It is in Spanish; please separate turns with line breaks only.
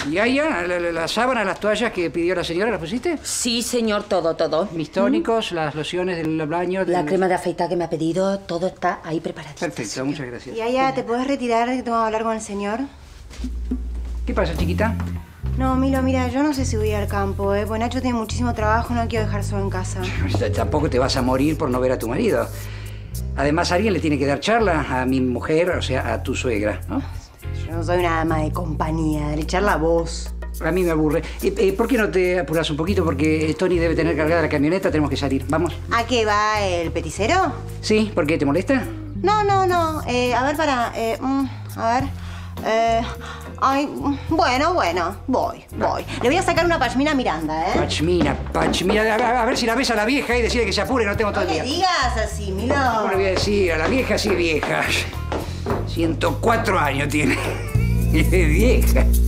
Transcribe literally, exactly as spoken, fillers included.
¿Y ahí ya? ¿La, la, la sábana, las toallas que pidió la señora, las pusiste?
Sí, señor, todo, todo.
Mis tónicos, ¿Mm? Las lociones del baño...
La
del...
crema de afeitar que me ha pedido, todo está ahí preparado.
Perfecto, señor. Muchas gracias.
Y allá, ¿te puedes retirar que tengo que hablar con el señor?
¿Qué pasa, chiquita?
No, Milo, mira, yo no sé si voy al campo, ¿eh? Pues Nacho tiene muchísimo trabajo, no quiero dejar solo en casa.
Tampoco te vas a morir por no ver a tu marido. Además, alguien le tiene que dar charla a mi mujer, o sea, a tu suegra, ¿no?
Yo no soy una dama de compañía, de echar la voz.
A mí me aburre. Eh, eh, ¿Por qué no te apuras un poquito? Porque Tony debe tener cargada la camioneta, tenemos que salir. ¿Vamos?
¿A qué va el peticero?
Sí, ¿por qué? ¿Te molesta?
No, no, no. Eh, a ver, para... Eh, mm, a ver... Eh, ay, bueno, bueno, voy, voy. Le voy a sacar una pashmina a Miranda, ¿eh?
Pashmina, pashmina. A, a, a ver si la ves a la vieja y decide que se apure, no tengo todo el día.
No le digas así, Milo.
¿Cómo le voy a decir? A la vieja sí vieja. ciento cuatro años tiene. Es vieja.